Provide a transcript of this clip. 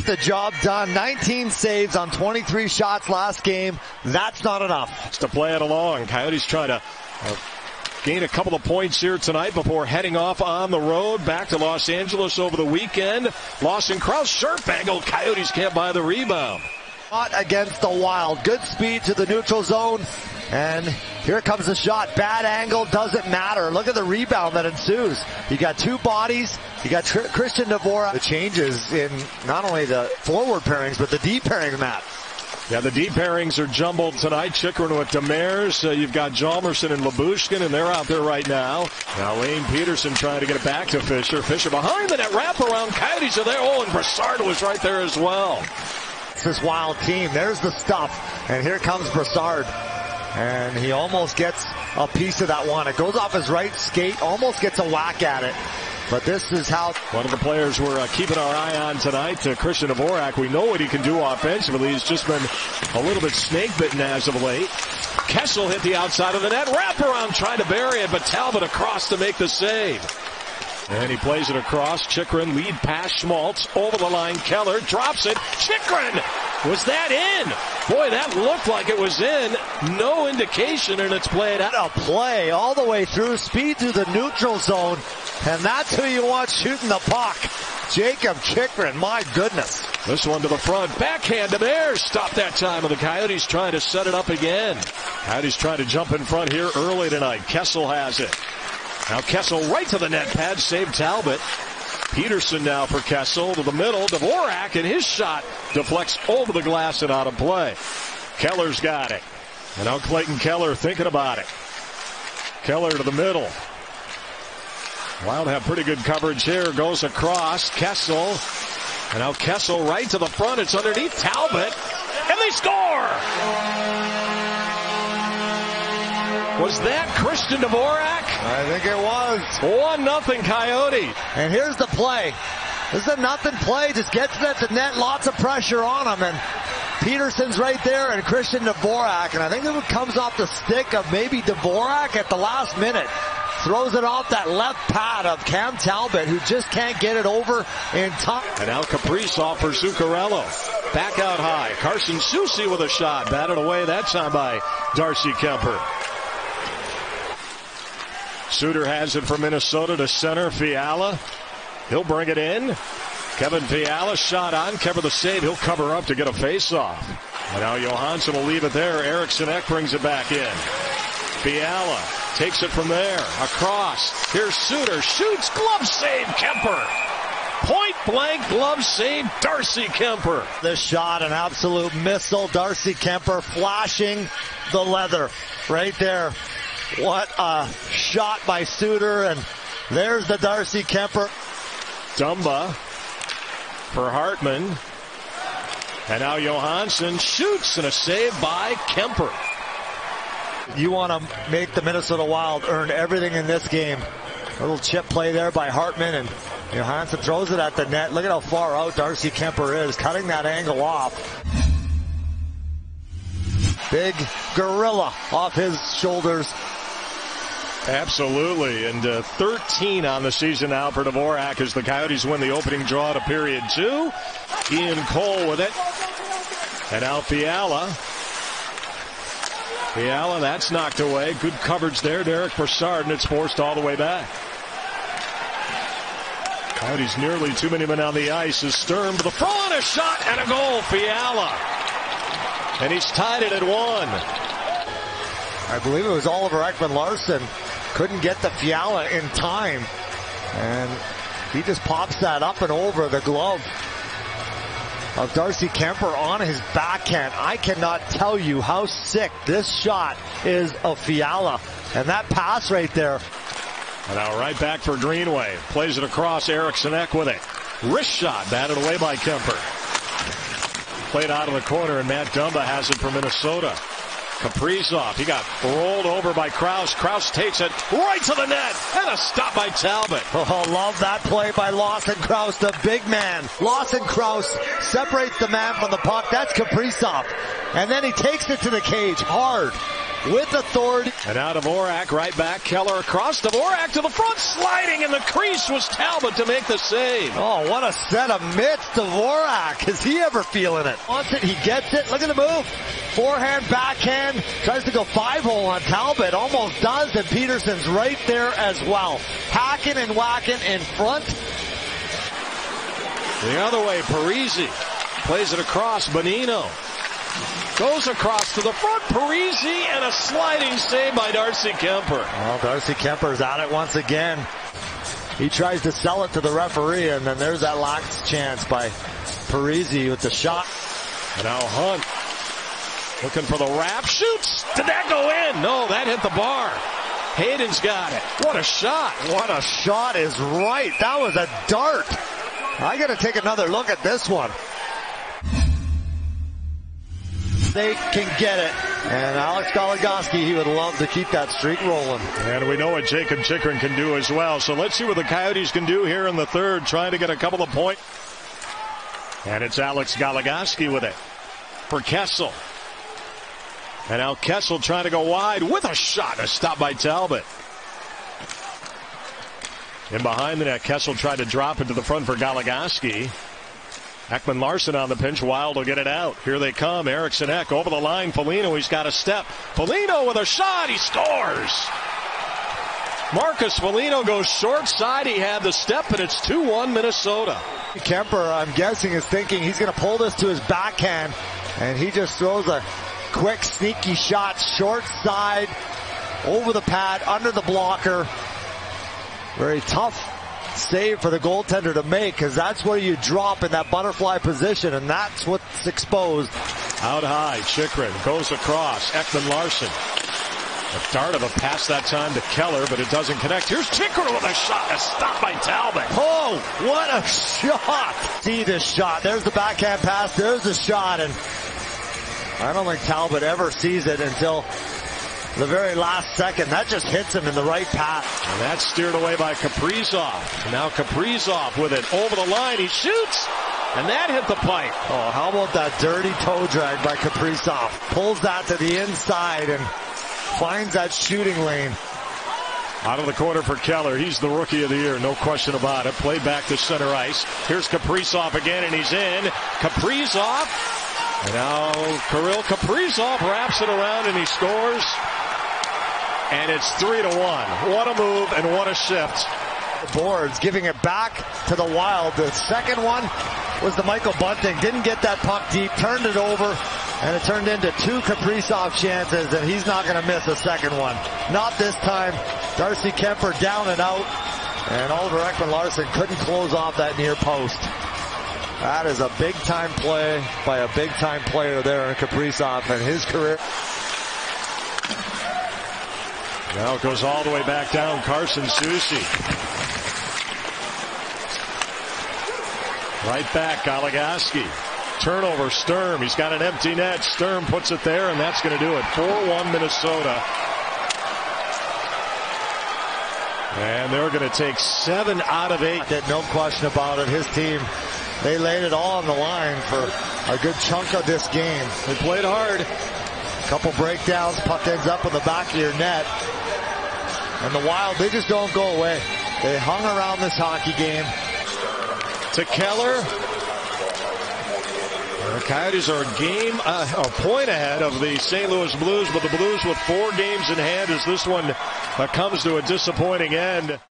gets the job done. 19 saves on 23 shots last game. That's not enough. Just to play it along. Coyotes try to gain a couple of points here tonight before heading off on the road back to Los Angeles over the weekend. Lawson Krause, sharp angle. Coyotes can't buy the rebound. Not against the Wild. Good speed to the neutral zone. And here comes the shot. Bad angle, doesn't matter. Look at the rebound that ensues. You got two bodies. You got Christian Dvorak. The changes in not only the forward pairings, but the D pairings, Matt. Yeah, the D pairings are jumbled tonight. Chychrun with Demers. You've got Hjalmarsson and Lyubushkin, and they're out there right now. Now Lane Peterson trying to get it back to Fisher. Fisher behind the net, wraparound. Coyotes are there. Oh, and Brassard was right there as well. It's this Wild team. There's the stuff. And here comes Brassard. And he almost gets a piece of that one. It goes off his right skate, almost gets a whack at it. But this is how... One of the players we're keeping our eye on tonight, Christian Dvorak. We know what he can do offensively. He's just been a little bit snake-bitten as of late. Kessel hit the outside of the net. Wraparound trying to bury it, but Talbot across to make the save. And he plays it across. Chychrun, lead pass, Schmaltz, over the line. Keller drops it. Chychrun! Was that in? Boy, that looked like it was in. No indication, and it's played out. A play all the way through, speed through the neutral zone, and that's who you want shooting the puck. Jacob Chychrun, my goodness. This one to the front. Backhand to Bears. Stop that time, and the Coyotes trying to set it up again. Coyotes trying to jump in front here early tonight. Kessel has it. Now Kessel right to the net pad, save Talbot. Peterson now for Kessel to the middle. Dvorak, and his shot deflects over the glass and out of play. Keller's got it. And now Clayton Keller thinking about it. Keller to the middle. Wild have pretty good coverage here. Goes across. Kessel. And now Kessel right to the front. It's underneath Talbot. And they score! Was that Christian Dvorak? I think it was. 1-0 Coyote. And here's the play. This is a nothing play. Just gets that to net. Lots of pressure on him. And Peterson's right there and Christian Dvorak. And I think it comes off the stick of maybe Dvorak at the last minute. Throws it off that left pad of Cam Talbot, who just can't get it over in time. And now Kaprizov for Zuccarello. Back out high. Carson Soucy with a shot. Batted away that time by Darcy Kemper. Suter has it for Minnesota to center. Fiala. He'll bring it in. Kevin Fiala shot on. Kemper the save. He'll cover up to get a face-off. And now Johansson will leave it there. Eriksson Ek brings it back in. Fiala takes it from there. Across. Here's Suter. Shoots. Glove save. Kemper. Point blank glove save. Darcy Kemper. This shot, an absolute missile. Darcy Kemper flashing the leather right there. What a shot by Suter, and there's the Darcy Kemper. Dumba for Hartman. And now Johansson shoots, and a save by Kemper. You want to make the Minnesota Wild earn everything in this game. A little chip play there by Hartman, and Johansson throws it at the net. Look at how far out Darcy Kemper is, cutting that angle off. Big gorilla off his shoulders. Absolutely, and 13 on the season now for Dvorak as the Coyotes win the opening draw to period 2. Ian Cole with it. And now Fiala. Fiala, that's knocked away. Good coverage there, Derek Brassard, and it's forced all the way back. Coyotes nearly too many men on the ice as Sturm to the front, a shot and a goal, Fiala. And he's tied it at 1. I believe it was Oliver Ekman-Larsson. Couldn't get the Fiala in time. And he just pops that up and over the glove of Darcy Kemper on his backhand. I cannot tell you how sick this shot is of Fiala. And that pass right there. And now right back for Greenway. Plays it across. Eriksson Ek with it. Wrist shot batted away by Kemper. Played out of the corner, and Matt Dumba has it for Minnesota. Kaprizov, he got rolled over by Krause. Krause takes it right to the net, and a stop by Talbot. Oh, love that play by Lawson Krause, the big man. Lawson Krause separates the man from the puck. That's Kaprizov. And then he takes it to the cage hard. with authority. And out of Dvorak, right back. Keller across. Dvorak to the front, sliding in the crease was Talbot to make the save. Oh, what a set of mitts, Dvorak. Is he ever feeling it? Wants it, he gets it. Look at the move. Forehand, backhand. Tries to go 5-hole on Talbot. Almost does, and Peterson's right there as well. Hacking and whacking in front. The other way, Parisi plays it across. Bonino goes across to the front. Parisi, and a sliding save by Darcy Kemper. Well, Darcy Kemper's at it once again. He tries to sell it to the referee, and then there's that last chance by Parisi with the shot. And now Hunt looking for the wrap. Shoots. Did that go in? No, that hit the bar. Hayden's got it. What a shot. What a shot is right. That was a dart. I got to take another look at this one. They can get it. And Alex Goligoski, he would love to keep that streak rolling. And we know what Jacob Chychrun can do as well. So let's see what the Coyotes can do here in the third, trying to get a couple of points. And it's Alex Goligoski with it for Kessel. And now Kessel trying to go wide with a shot. A stop by Talbot. In behind the net, Kessel tried to drop it to the front for Goligoski. Ekman Larson on the pinch. Wild will get it out. Here they come. Eriksson Ek over the line. Foligno, he's got a step. Foligno with a shot. He scores. Marcus Foligno goes short side. He had the step, and it's 2-1 Minnesota. Kemper, I'm guessing, is thinking he's going to pull this to his backhand, and he just throws a quick, sneaky shot short side over the pad, under the blocker. Very tough save for the goaltender to make, because that's where you drop in that butterfly position, and that's what's exposed. Out high, Chychrun goes across. Ekman Larson. A dart of a pass that time to Keller, but it doesn't connect. Here's Chychrun with a shot. A stop by Talbot. Oh, what a shot. See this shot. There's the backhand pass. There's the shot, and I don't think Talbot ever sees it until the very last second. That just hits him in the right path. And that's steered away by Kaprizov. Now Kaprizov with it over the line. He shoots, and that hit the pipe. Oh, how about that dirty toe drag by Kaprizov? Pulls that to the inside and finds that shooting lane. Out of the corner for Keller. He's the rookie of the year, no question about it. Play back to center ice. Here's Kaprizov again, and he's in. Kaprizov. And now Kirill Kaprizov wraps it around, and he scores. And it's 3-1. What a move and what a shift. The boards giving it back to the Wild. The second one was the Michael Bunting. Didn't get that puck deep, turned it over, and it turned into two Kaprizov chances, and he's not going to miss a second one. Not this time. Darcy Kemper down and out, and Oliver Ekman-Larsson couldn't close off that near post. That is a big-time play by a big-time player there in Kaprizov and his career. Now it goes all the way back down. Carson Soucy. Right back, Goligoski. Turnover, Sturm. He's got an empty net. Sturm puts it there, and that's going to do it. 4-1 Minnesota. And they're going to take 7 out of 8. No question about it. His team, they laid it all on the line for a good chunk of this game. They played hard. A couple breakdowns, puck ends up in the back of your net. And the Wild, they just don't go away. They hung around this hockey game. To Keller. The Coyotes are a point ahead of the St. Louis Blues, but the Blues with 4 games in hand as this one comes to a disappointing end.